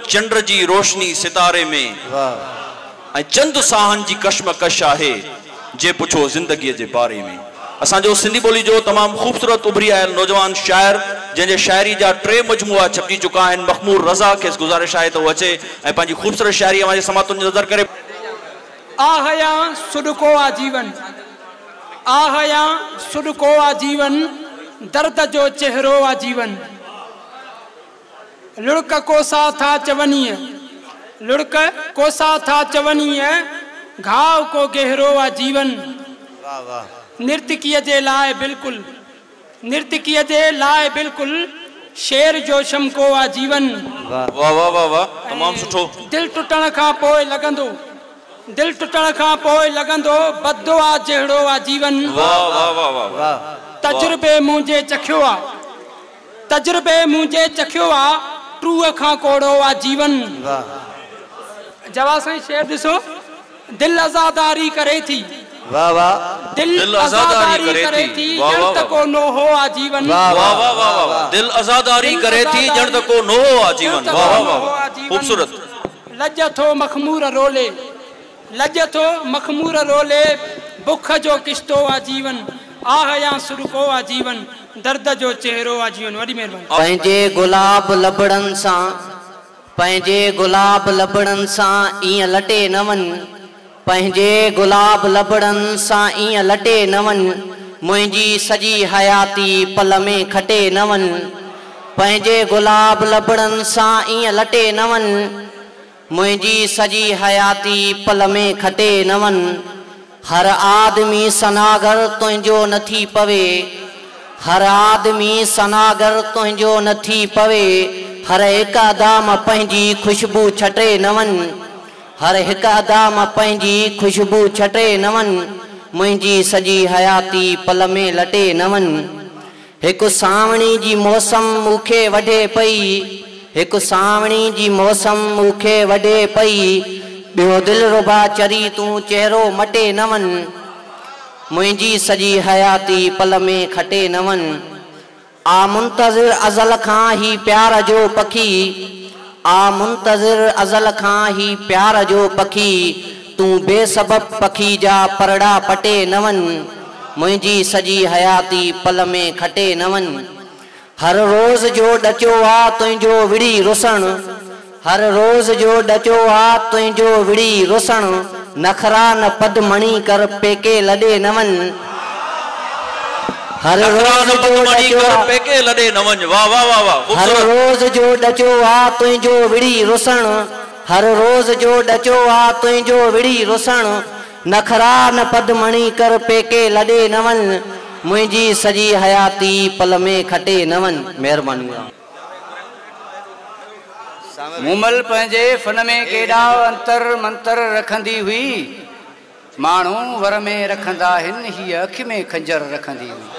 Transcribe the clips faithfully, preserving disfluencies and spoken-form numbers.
चंद्र जी रोशनी सितारे में ऐं चंद साहन जी कश्मकश आहे जे पुछो जिंदगी के बारे में। असो सिंधी बोली जो तमाम खूबसूरत उभरी आयल नौजवान शायर जैसे शायरी जा टे मजमुआ छपी चुका हैं। मखमूर रजा के गुजारिश है तो अचे ऐं पंहिंजी खूबसूरत शायरी हमारे समातुन नजर करे। आहया सुडको आजीवन, आहया सुडको आजीवन, दर्द जो चेहरो आजीवन। लुड़क कोसा था चवनीय, लुड़क कोसा था चवनीय, घाव को गहरो आजीवन। वाह वाह। नृत्य जे लाए बिल्कुल, नृत्य जे लाए बिल्कुल, शेर जो शमको आजीवन। वाह वाह वाह वाह तमाम सुठो। दिल टुटण खां पोइ लगंदो, दिल टुटण खां पोइ लगंदो, बद्दो आ जहिड़ो आजीवन। वाह वाह वाह वाह। तजुर्बे मुझे चखियो आ, तजुर्बे मुझे चखियो आ, टूअ खां कोड़ो आजीवन। जवाब साईं शेर ॾिसो। दिल आज़ादारी करे थी, वाह वाह। दिल आज़ादारी करे थी, जण तक को नो हो आजीवन। वाह वाह वाह वाह। दिल आज़ादारी करे थी, जण तक को नो हो आजीवन। वाह वाह वाह खूबसूरत। लज थो मखमूर रोले, लज थो मखमूर रोले, बुख जो किश्तो आजीवन। आह या सुरको आजीवन, दर्द जो चेहरो आजीवन। वडी मेहरबानी। पंहिंजे गुलाब लबड़न सा, पंहिंजे गुलाब लबड़न सा ईअं लटे न वन, पंहिंजे गुलाब लबड़न सा ईअं लटे न वन, मुंहिंजी सॼी हयाती पल में खटे न वन। पंहिंजे गुलाब लबड़न सा ईअं लटे न वन, मुंहिंजी सॼी हयाती पल में खटे न वन। हर आदमी सनागर तुंहिंजो नथी पवे, हर आदमी सनागर तुंहिंजो नथी पवे, हर हिकु अदाम पंहिंजी खुशबू छटे न वन, हर हिकु अदाम पंहिंजी खुशबू छटे न वन, मुंहिंजी सॼी हयाती पल में लटे न वन। हिकु सावणी जी मौसम मूंखे वढे पई, हिकु सावणी जी मौसम मूंखे वढे पई, ॿियो दिल रुबा चरी तूं चेहरो मटे न वन, मुंहिंजी सॼी हयाती पल में खटे न वन। आ मुंतज़िर अज़ल खां ही प्यार जो पखी, आ मुंतज़िर अज़ल खां ही प्यार जो पखी, तूं बेसबब पखी जा परड़ा पटे न वन, मुंहिंजी सॼी हयाती पल में खटे न वन। हर रोज़ जो ॾचो आ तुंहिंजो विड़ी रुसण, हर रोज़ जो ॾचो आ तुंहिंजो विड़ी रुसण, नखरा न पदमणी कर पेके लॾे न वन, हर रोज़ जो ॾचो आ पेके लॾे न वञ। वाह वाह वाह वाह। हर रोज़ जो ॾचो आ तुंहिंजो विड़ी रुसण, हर रोज़ जो ॾचो आ तुंहिंजो विड़ी रुसण, नखरा न पदमणी कर पेके लॾे न वन, मुंहिंजी सॼी हयाती पल में खटे न वन। महिरबानी। मूमल पंहिंजे फन में केॾा अंतर मंतर रखंदी हुई, माण्हू वर में रखंदा आहिनि, हीअ अखि में खंजर रखंदी हुई।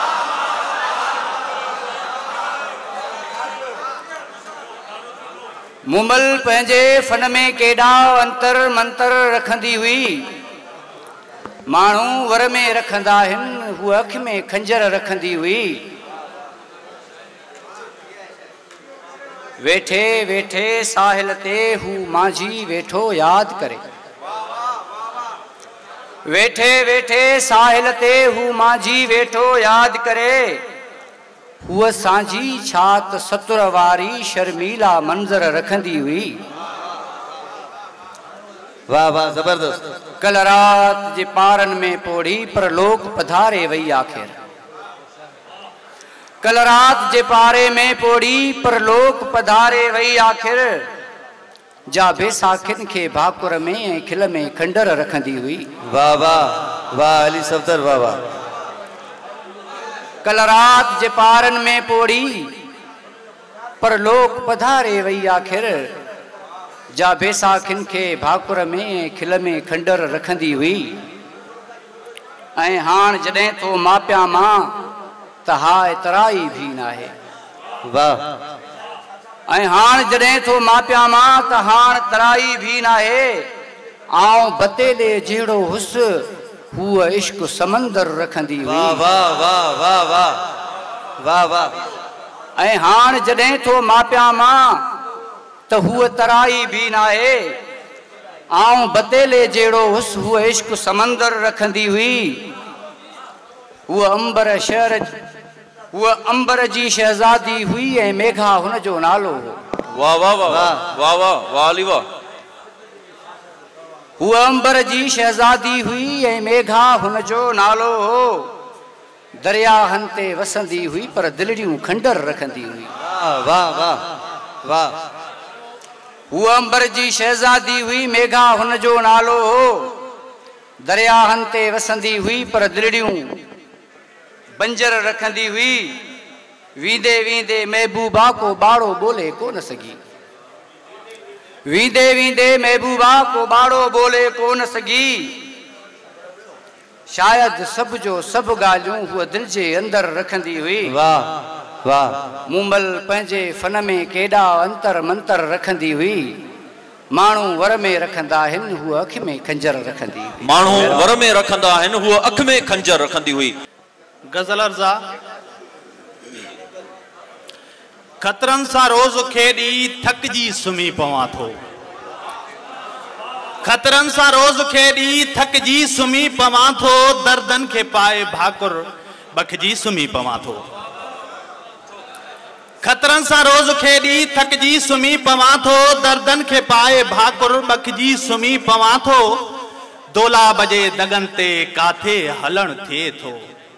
मूमल पंहिंजे फन में केॾा अंतर मंतर रखंदी हुई, माण्हू वर में रखंदा आहिनि, हूअ अखि में खंजर रखंदी हुई। वेठे वेठे साहिल ते हू माझी वेठो याद करे, वेठे वेठे साहिल ते हू माझी वेठो याद करे, हूअ सांझी छात सतुर वारी शर्मीला मंज़र रखंदी हुई। वाह वाह जबरदस्त। कल रात जे पारन में पोड़ी पर लोक पधारे वही आखिर, कल रात जे पारे में पोड़ी पर लोक पधारे वही आखिर, जा बेसाखिन के भाकुर में खिल में खंडर रखंदी हुई। वाह वाह वाह अली सफदर वाह वाह। कल रात जे पारन में पोड़ी पर लोक पधारे वही आखिर, जा बेसाखिन के भाकुर में खिल में खंडर रखंदी हुई। ऐं हाण जॾहिं तो मापिया मां त हाय तराई भी नाहे। वाह। ऐं हाण जॾहिं तो मापिया मां त हाण तराई भी नाहे, आऊं बतेले जहिड़ो हुस हूअ इश्क समंदर रखंदी हुई। वाह वाह वाह वाह वाह वाह वाह। ऐं हाण जॾहिं तो मापिया मां त हूअ तराई भी नाहे आऊं बतेले जहिड़ो हुस हूअ इश्क समंदर रखंदी हुई हूअ अंबर शहर हूअ अंबर जी शहज़ादी हुई ऐं मेघा हुन जो नालो हो। वाह वाह वाह वाह वाह वाह अली वाह। हूअ अंबर जी शहज़ादी हुई ऐं मेघा हुन जो नालो हो दरियाहनि ते वसंदी हुई पर दिलड़ियूं खंडर रखंदी हुई। वाह वाह वाह। हूअ अंबर जी शहज़ादी हुई मेघा हुन जो नालो हो दरियाहनि ते वसंदी हुई पर दिलड़ियूं बंजर रखंदी हुई वींदे वींदे महबूबा को बाड़ो बोले को न सगी वींदे वींदे महबूबा को बाड़ो बोले को न सगी शायद सब जो सब ॻाल्हियूं हूअ दिल जे अंदर रखंदी हुई। वाह वाह। मूमल पंहिंजे फन में केॾा अंतर मंतर रखंदी हुई माण्हू वर में रखंदा आहिनि हूअ अखि में खंजर रखंदी हुई। माण्हू वर में रखंदा आहिनि हूअ अखि में खंजर रखंदी हुई। गज़ल अर्ज़ा खतरन सा रोज खेड़ी थकजी सुमी पवां थो खतरन सा रोज खेड़ी थकजी सुमी पवां थो दर्दन के पाए भाकुर बखजी सुमी पवां थो खतरन सा रोज खेड़ी थकजी सुमी पवां थो दर्दन के पाए भाकुर बखजी सुमी पवां थो दोला बजे दगन ते काथे हलण थिए थो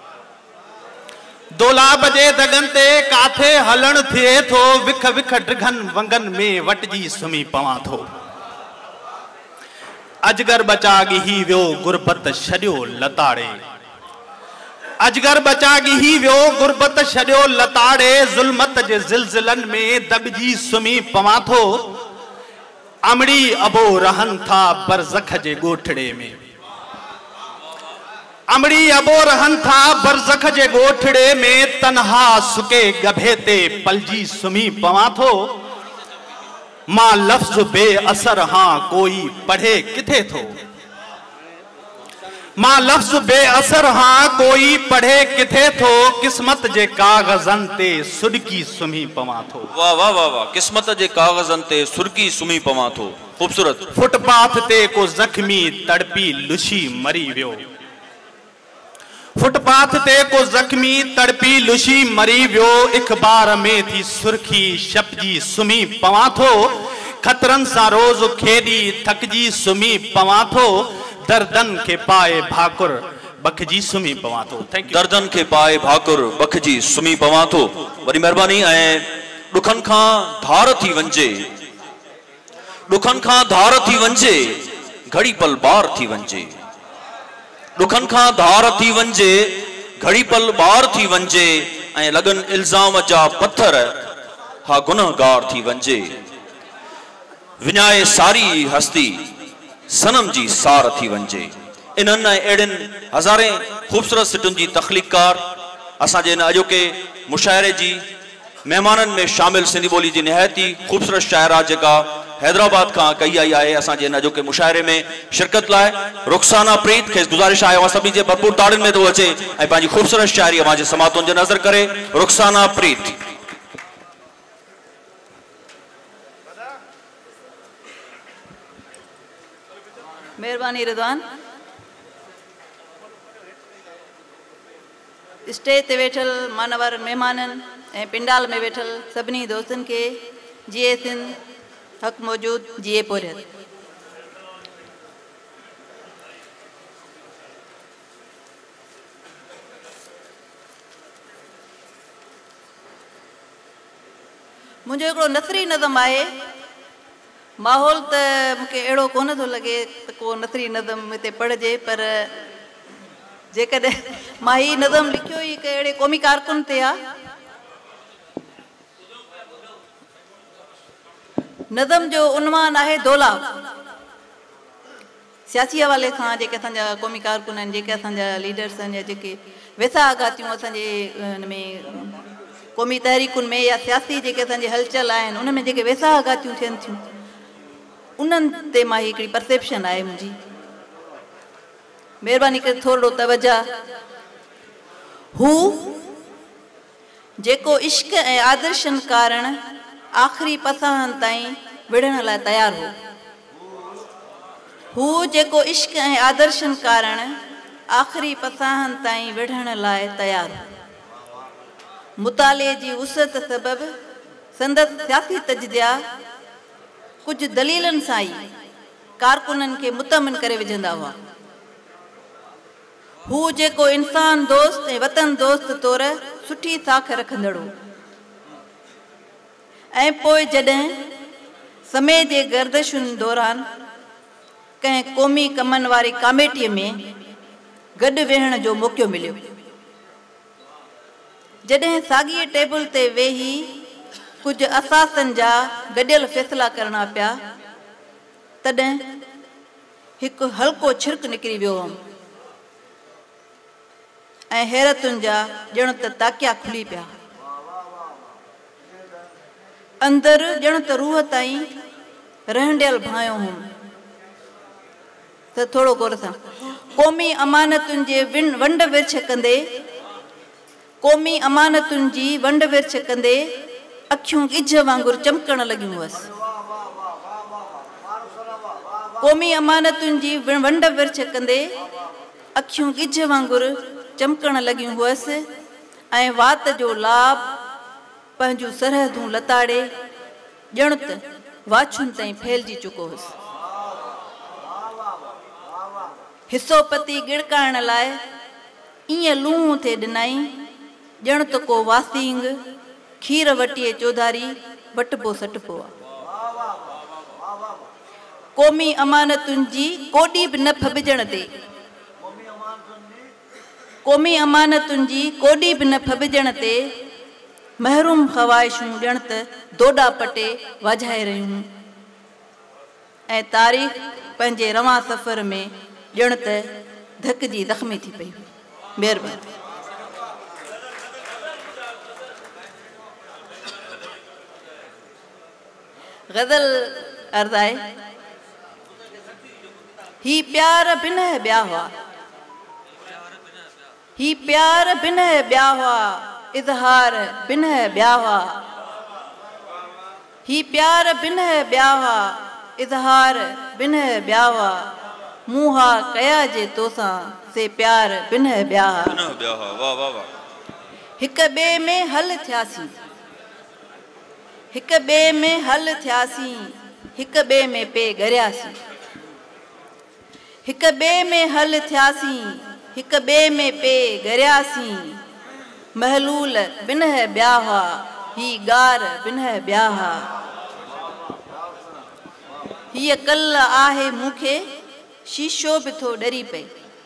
दोला बजे दगन ते काथे हलण थिए थो विख विख ड्रिघन वंगन में वटजी सुमी पवां थो अजगर बचागी ही वियो गुरबत छॾियो लताड़े अजगर बचागी ही वियो गुरबत छॾियो लताड़े ज़ुल्मत जे ज़िलज़िलन में दबजी सुमी पवां थो अमड़ी अबो रहन था बरज़ख जे ॻोठड़े में अमड़ी अबो रहन था बरज़ख जे ॻोठड़े में तन्हा सुके गभे ते पलजी सुमी पवां थो मां लफ्ज़ बेअसर हाँ कोई पढ़े किथे थो मां लफ्ज़ बेअसर हाँ कोई पढ़े किथे थो किस्मत जे कागज़न ते सुडकी सुमी पवां थो। वाह वाह वाह वाह। किस्मत जे कागज़न ते सुर्की सुमी पवां थो। खूबसूरत। फुटपाथ ते को ज़ख्मी तड़पी लुशी मरी वियो फुटपाथ ते को ज़ख्मी तड़पी लुशी मरी वियो इख़बार में थी सुर्खी छपजी सुमी पवां थो खतरन सा रोज खेड़ी थकजी सुमी पवां थो दर्दन के पाए भाकुर बखजी सुमी पवां थो। Thank U. दर्दन के पाए भाकुर बखजी सुमी पवां थो। वरी महिरबानी ऐं ॾुखनि खां धार थी वञे ॾुखनि खां धार थी वञे घड़ी पल बार थी वञे ॾुखनि खां धार थी वञे घड़ी पल बार थी वञे ऐं लॻनि इल्ज़ाम जा पत्थर हा गुनहगार थी वञे विञाए सारी हस्ती सनम जी सार थी वञे। इन्हनि ऐं अहिड़ियुनि हज़ारे ख़ूबसूरत सिटुनि जी तख़लीक़कार असांजे हिन अॼोके मुशाइरे जी महिमाननि में शामिल सिंधी ॿोली जी निहायती ख़ूबसूरत शाइरा जेका हैदराबाद का कई आई है असांजे हिन अॼोके मुशाइरे में शिरकत लाइ रुखसाना प्रीत खे गुज़ारिश आहे सभी जे भरपूर ताड़ियुनि में तो अचे ऐं पंहिंजी ख़ूबसूरत शाइरी अवां जे समातुनि जे नज़र करे। रुखसाना प्रीत। मेहरबानी रिजवान। स्टेज ते वेठल मानवर मेहमानन ऐं पिंडाल में वेठल सभिनी दोस्तन के जिए सिंध हक मौजूद जिए पोरियत। मुझे हिकिड़ो नथरी नज़म आहे माहौल त मूंखे अहिड़ो कोन थो लॻे त को नथरी नज़म हिते पढ़जे पर जेकॾहिं मां ही नज़म लिखियो ई हिकु अहिड़े क़ौमी कारकुन ते आहे। नज़म जो उनवान आहे दोला। सियासी हवाले सां जेके असांजा क़ौमी कारकुन आहिनि जेके असांजा लीडर्स आहिनि या जेके वेसा आगातियूं असांजे हिन में क़ौमी तहरीकुनि में या सियासी जेके असांजे हलचल आहिनि उन में जेके वेसा आगातियूं थियनि थियूं उन्हनि ते मां हिकिड़ी परसेप्शन आहे मुंहिंजी। महिरबानी करे थोरो तवजा। हू जेको इश्क ऐं आदर्शन कारण आख़िरी पसाहनि ताईं विढ़ण लाइ तयार हो। हू जेको इश्क ऐं आदर्शन कारण आख़िरी पसाहन ताईं विढ़ण लाइ तयार हो। मुताले जी वुसअत सबब संदसि सियासी तजदिया कुछ दलीलनि सां ई कारकुननि खे मुतमिन करे विझंदा हुआ। हू जेको इंसान दोस्त ऐं वतन दोस्त तौर सुठी साख रखंदड़ हो ऐं पोइ जॾहिं समय जे गर्दिशुनि दौरान कंहिं क़ौमी कमनि वारी कमेटीअ में गॾु वेहण जो मौक़ो मिलियो, जॾहिं साॻीअ टेबल ते वेही कुझु असासनि जा गॾियल फ़ैसिला करणा पिया, तॾहिं हिकु हल्को छिरक निकिरी वियो हुउमि ऐं हैरतुनि जा ॼण त ताकिया खुली पिया। अंदरि ॼण त रूह ताईं रहंडियल भायो हुउमि त थोरो गौर सां क़ौमी अमानतुनि जे विन वंड विर्छ कंदे क़ौमी अमानतुनि जी वंड विर्छ कंदे अखियूं ॻिझ वांगुरु चमकण लॻियूं हुअसि। क़ौमी अमानतुनि जी वंड विर्छ कंदे अखियूं ॻिझ वांगुरु चमकण लॻियूं हुअसि ऐं वात जो लाभ पंहिंजूं सरहदूं लताड़े ॼण त वाछुनि ताईं फैलिजी चुको हुअसि। हिसो पती गिड़काइण लाइ ईअं लूहूं थे ॾिनई ॼण त को वासींग खीर वटीअ चौधारी वटबो सटबो आहे। क़ौमी अमानतुनि जी कोॾी बि न फबिजण ते क़ौमी अमानतुनि जी कोॾी बि न फबिजण ते महरूम ख़वाहिशूं ॼण त दोॾा पटे वाझाए रहियूं ऐं तारीख़ पंहिंजे रवां सफ़र में ॼण त धक जी ज़ख़्मी थी पई। महिरबानी। गज़ल अर्ज़ आहे, ही प्यार बिनह ॿिया हुआ, ही प्यार बिनह ॿिया हुआ, इज़हार बिनह ॿिया हुआ, ही प्यार बिनह ॿिया हुआ, इज़हार बिनह ॿिया हुआ, मुहा कया जे तोसां से प्यार बिनह ॿिया हुआ। हिक ॿिए में हल थियासीं हिक ॿिए में हल थियासीं हिक ॿिए में पे गरियासीं हिक ॿिए में हल थियासीं हिक ॿिए में पे गरियासीं महलूल बिनह ॿिया हुआ ही गार बिनह ॿिया हुआ। हीअ कल्ह आहे मूंखे शीशो बि थो डरी पए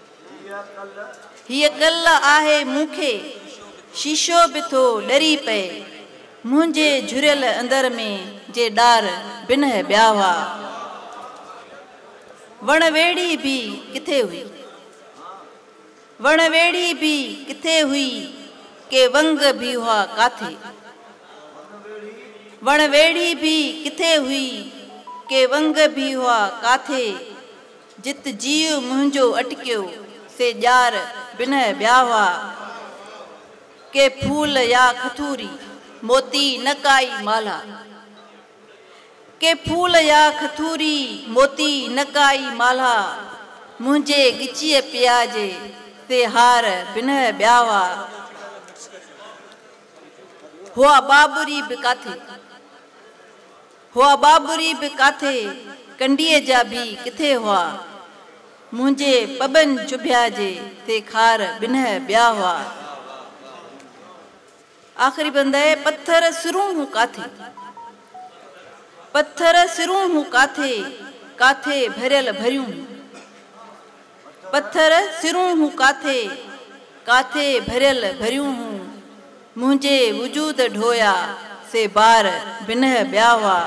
हीअ कल्ह आहे मूंखे शीशो बि थो डरी पए मुंहिंजे झुरियल अंदर में जे डार बिनह ॿिया हुआ। वण वेड़ी बि किथे हुई वण वेड़ी बि किथे हुई के वंग भी हुआ काथे वण वेड़ी भी किथे हुई के वंग भी हुआ काथे जित जीव मुंहिंजो अटकियो से ॼार बिनह ॿिया हुआ के फूल या खथूरी मोती नकाई माला के फूल या खथूरी मोती नकाई माला मुंहिंजे गिचीअ पिया जे से हार बिनह ॿिया हुआ। हुआ बाबरी बि काथे हुआ बाबरी बि काथे कंडीअ जा बि किथे हुआ मुंहिंजे पबन चुभिया जे ते खार बिनह ॿिया हुआ। आख़िरी बंद है, पत्थर सिरूं हूं काथे पत्थर सिरूं हूं काथे काथे भरियल भरियूं पत्थर सिरूं हूं काथे काथे भरियल भरियूं हूं मुंहिंजे वजूद ढोया से बार बिनह ॿिया हुआ।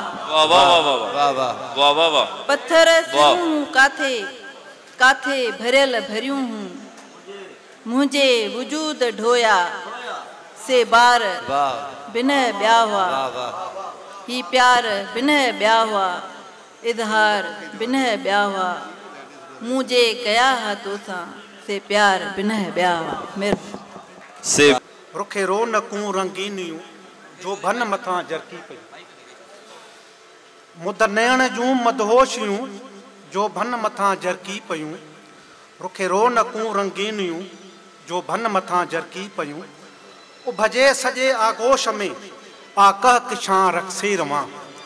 पत्थर सिरूं हूं काथे काथे भरियल भरियूं हूं मुंहिंजे वजूद ढोया से बार बिनह ॿिया हुआ। ही प्यार बिनह ॿिया हुआ इज़हार बिनह ॿिया हुआ मुझे कया हा तोसां से प्यार बिनह ॿिया हुआ। से रुखे रोनकूं रंगीनियूं जो भन मथां जरकी पई मुद नयण जूं मदहोशियूं जो भन मथां जरकी पयूं, रुखे रोनकूं रंगीनियूं जो भन मथां जरकी पयूं, उभजे सॼे आगोश में आकह किशां रखसे रवां,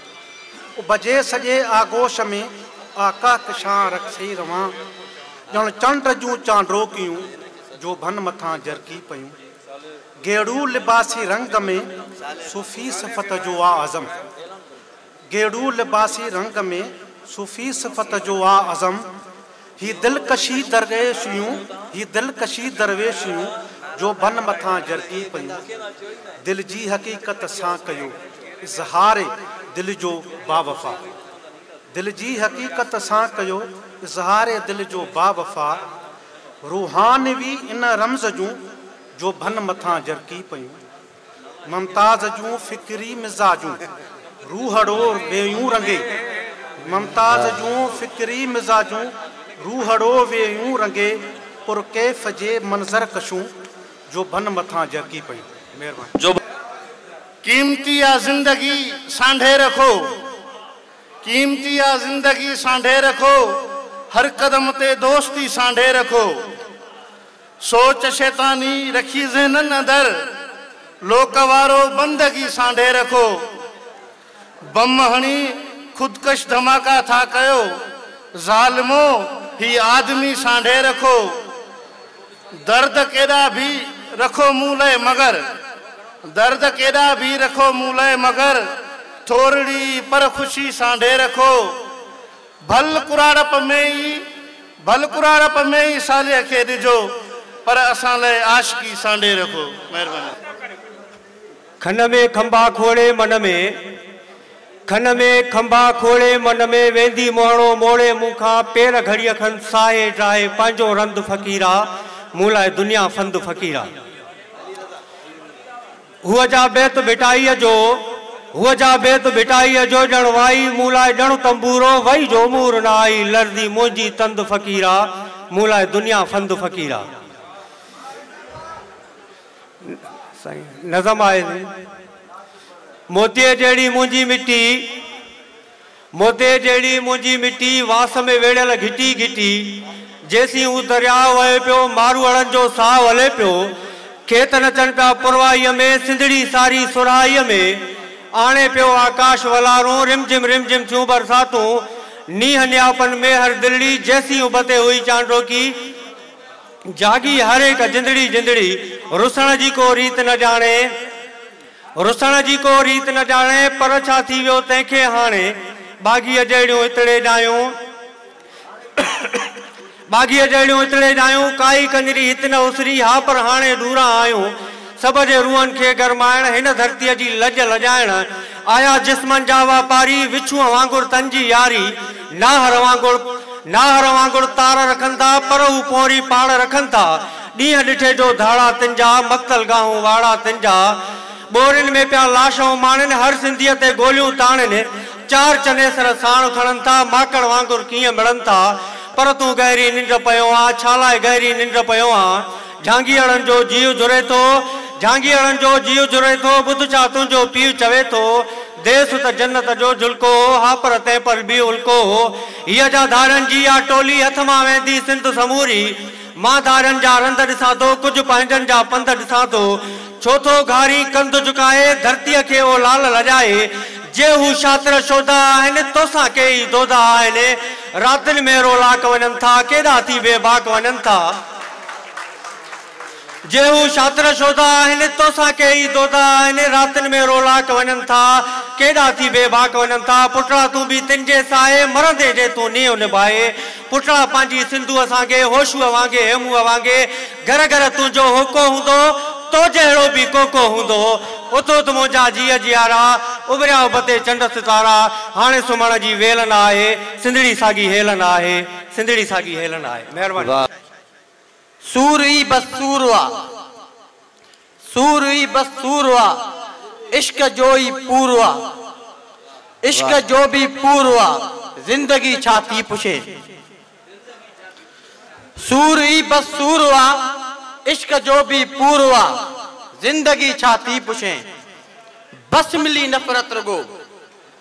उभजे सॼे आगोश में आकह किशां रखसे रवां, ॼण चंड जूं चांडोकियूं जो भन मथां जरकी पयूं, गेड़ू लिबासी रंग में सूफ़ी सिफ़त जो आ आज़म, गेड़ू लिबासी रंग में सूफ़ी सिफ़त जो आ आज़म, ही दिलकशी दरवेशियूं ही दिलकशी दरवेशियूं जो भन मथां जरकी पयूं, दिल जी हक़ीक़त सां कयो इज़हारे दिल जो बावफ़ा, दिल जी हक़ीक़त सां कयो इज़हारे दिल जो बावफ़ा, रूहानवी इन रमज़ जूं जो भन मथां जरकी पयूं, ममताज़ जूं फ़िक्री मिज़ाजूं रूहड़ो वेयूं रंगे, ममताज़ जूं फ़िक्री मिज़ाजूं रूहड़ो वेयूं रंगे, पुरकैफ़ जे मंज़र कशूं जो भन मथां जरकी पयूं। महिरबानी। जो कीमती आ ज़िंदगी सांढे रखो, कीमती आ ज़िंदगी सांढे रखो, हर कदम ते दोस्ती सांढे रखो, सोच शैतानी रखी ज़हनन अंदर, लोक वारो बंदगी सांढे रखो, बम हणी खुदकश धमाका था कयो, ज़ालिमो ही आदमी सांढे रखो, दर्द केड़ा भी रखो मूले मगर, दर्द केड़ा भी रखो मूले मगर, थोड़ी पर खुशी सांढे रखो, भल कुराड़प में ही भल कुराड़प में ही साले खे ॾिजो, पर असां लाइ आशिकी सांढे रखो। महिरबानी। खन में खंबा खोड़े मन में, खन में खंबा खोड़े मन में, वेंदी मोहणो मोड़े मूंखां, पेर घड़ीअ खन साहे ड्राहे, पंहिंजो रंद फ़क़ीरा मूं लाइ दुनिया फंद फ़क़ीरा, हुअ जा बेत भिटाईअ जो हुअ जा बेत भिटाईअ जो, ॼण वाई मूं लाइ ॼण तंबूरो वई जो मूर न आई, लरदी मुंहिंजी तंद फ़क़ीरा मूं लाइ दुनिया फंद फ़क़ीरा। नज़म आहे मोतीअ जहिड़ी मुंहिंजी मिटी, मोतीअ जहिड़ी मुंहिंजी मिटी, वास में वेड़ियल घिटी घिटी, जेसीं हू दरिया वहे पियो मारू अड़नि जो साहु हले पियो, खेत नचनि पिया पुरवाईअ में, सिंधड़ी सारी सुराईअ में, आणे पियो आकाश वलारूं, रिमझिम रिमझिम थियूं बरसातूं, नीह न्यापन में हर दिल्ली, जैसी उबते हुई चांडोकी, जागी हर एक जिंदड़ी जिंदड़ी, रुसण जी को रीत न जाने, रुसण जी को रीत न जाने, पर छा थी वियो तंहिंखे हाणे, बागीअ जहिड़ियूं इतड़े ॾायूं बागीअ जहिड़ियूं इतड़े ॾायूं, काई कंजरी हित न उसरी, हा पर हाणे ॾूरां आयूं, सब जे रूहनि खे गरमाइण, हिन धरतीअ जी लज लजाइण, आया जिस्मनि जा वापारी, विछूअ वांगुरु तन जी यारी, नाहर वांगुरु नाहर वांगुरु तार रखनि था, पर हू पोरी पाण रखनि था, ॾींहं ॾिठे जो धाड़ा तिन जा, मक़्तल गाहूं वाड़ा तिन जा, ॿोरियुनि में पिया लाशूं माणनि, हर सिंधीअ ते गोलियूं ताणनि, चार चनेसर साण खणनि था, माकड़ वांगुरु कीअं मिड़नि था, पर तूं गहरी निंड पियो आहे, छा लाइ गहरी निंड पियो आहे, झांगीअड़नि जो जीव जुरे थो, झांगीअड़नि जो जीव जुरे थो, ॿुध छा तुंहिंजो पीउ चवे थो, देस त जन्नत जो झुलको हो, हा पर तंहिं पर बि उल्को हो, हीअ जा धारनि जी आ टोली, हथ मां वेंदी सिंध समूरी, मां धारनि जा रंद ॾिसां थो, कुझु पंहिंजनि जा पंध ॾिसां थो, छो थो घारी कंध झुकाए, धरतीअ खे ओ लाल लॼाए, जे हू शातिर शोधा आहिनि, तोसां कई दोधा आहिनि, रातिनि में रोलाक वञनि था, केॾा थी बेबाक वञनि था, जे हू शातिर शोधा आहिनि, तोसां कई दोधा आहिनि, रातिनि में रोलाक वञनि था, केॾा थी बेबाक वञनि था, पुटड़ा तूं बि तिन जे साए, मरंदे जे तूं नींव निभाए, पुटड़ा पंहिंजी सिंधू असांखे होशूअ वांगे हेमूअ वांगे, घर घर तुंहिंजो होको हूंदो, तो जहिड़ो बि कोको हूंदो, उथो त मुंहिंजा जीअ जियारा, उभरिया उबते चंड सितारा, हाणे सुम्हण जी वेल न आहे, सिंधड़ी साॻी हेल न आहे, सिंधड़ी साॻी हेल न आहे। महिरबानी। सूर ई बस सूर हुआ, सूर ई बस सूर हुआ, इश्क जो ही पूर हुआ, इश्क जो भी पूर हुआ, जिंदगी छा थी पुछे, सूर ई बस सूर हुआ, इश्क जो भी पूर हुआ, जिंदगी छा थी पुछे, बस मिली नफरत रगो,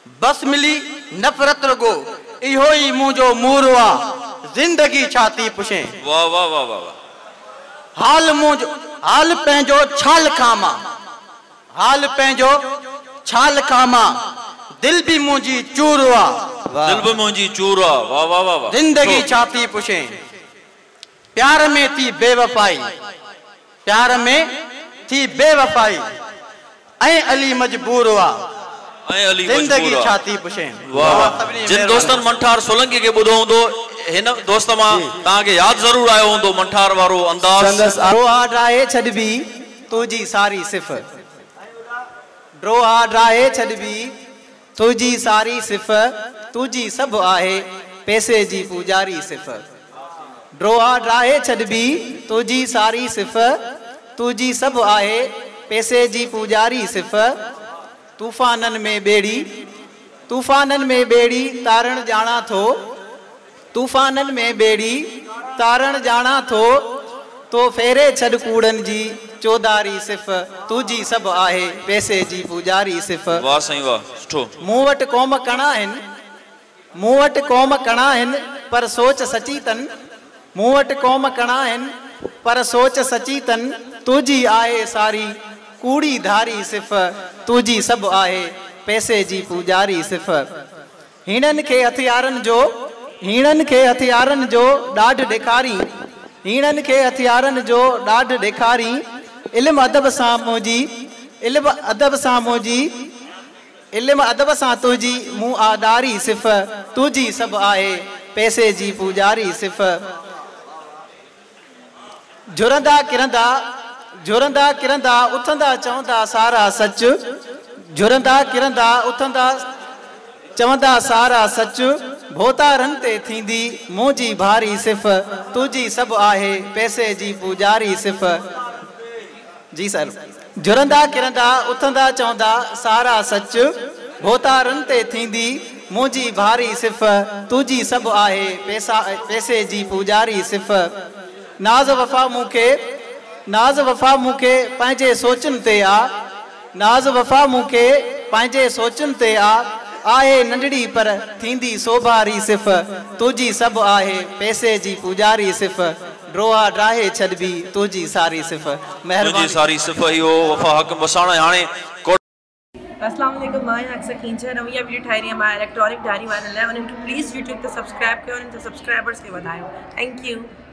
बस मिली नफ़रत रुगो इहो ई मुंहिंजो मूरो आहे ज़िंदगी छा थी पुछे वाह वाह वाह वाह हाल मुंहिंजो हाल पंहिंजो छा लिखां मां हाल पंहिंजो छा लिखां मां दिल भी मुंहिंजी चूर आहे दिल भी मुंहिंजी चूर आहे वाह वाह वाह वाह ज़िंदगी छा थी पुछे प्यार में थी बेवफाई प्यार में थी बेवफाई ऐं अली मजबूर हुआ ऐं अली ज़िंदगी छा थी पुछे वाह जिन दोस्तन मंठार सोलंकी के ॿुधो हूंदो हिन दोस्त मां तव्हांखे यादि ज़रूर आयो हूंदो मंठार वारो अंदाज़ ड्रोहा ड्राहे छॾबी तुंहिंजी सारी सिफ़ ड्रोहा ड्राहे छॾबी तुंहिंजी सारी सिफ़ तुंहिंजी सभु आहे पैसे जी पुजारी सिफ़ ड्रोहा ड्राहे छॾबी तुंहिंजी सारी सिफ़ तुंहिंजी सभु आहे पैसे जी पुजारी सिफ़ तूफ़ाननि में ॿेड़ी तूफ़ाननि में ॿेड़ी तारण ॼाणा थो तूफ़ाननि में ॿेड़ी तारण ॼाणा थो तो फेरे छॾ कूड़नि जी चौधारी सिफ़ तुंहिंजी सभु आहे पैसे जी पुजारी सिफ़ वाह साईं वाह सुठो मूं वटि क़ौम कणा आहिनि मूं वटि क़ौम कणा आहिनि पर सोच सची अथनि मूं वटि क़ौम कणा आहिनि पर सोच सची अथनि तुंहिंजी आहे सारी कूड़ी धारी सिफ़ तुंहिंजी सभु आहे पैसे जी पुजारी सिफ़ हीणनि खे हथियारनि जो हीणनि खे हथियारनि जो ॾाढ ॾेखारी हीणनि खे हथियारनि जो ॾाढ ॾेखारी इल्मु अदब सां मुंहिंजी इल्मु अदब सां मुंहिंजी इल्मु अदब सां तुंहिंजी मूं आदारी सिफ़ तुंहिंजी सभु आहे पैसे जी पुजारी सिफ़ झुरंदा किरंदा झुरंदा किरंदा उथंदा चवंदा सारा सच झुरंदा किरंदा उथंदा चवंदा सारा सच भोतारनि ते थींदी मुंहिंजी भारी सिफ़ तुंहिंजी सभु आहे पैसे जी पुजारी सिफ़ जी सर झुरंदा किरंदा उथंदा चवंदा सारा सच भोतारनि ते थींदी मुंहिंजी भारी सिफ़ तुंहिंजी सभु आहे पैसा पैसे जी पुजारी सिफ़ नाज़ वफ़ा मूंखे नाज़ वफ़ा मूंखे पंहिंजे सोचनि ते आहे नाज़ वफ़ा मूंखे पंहिंजे सोचनि ते आहे आहे नंढड़ी पर थींदी सोभारी सिफ़ तुंहिंजी सभु आहे पैसे जी पुजारी सिफ़ ड्रोहा ड्राहे छॾबी तुंहिंजी सारी सिफ़ तुंहिंजी सारी सिफ़ इहो वफ़ा हक़ बसाण हाणे अस्सलाम वालेकुम मां अक्सर खींचा नवी वीडियो ठाही रही मां इलेक्ट्रॉनिक डायरी वारनि लाइ उन्हनि खे प्लीज़ यूट्यूब ते सब्सक्राइब कयो उन्हनि जे सब्सक्राइबर्स खे वधायो थैंक यू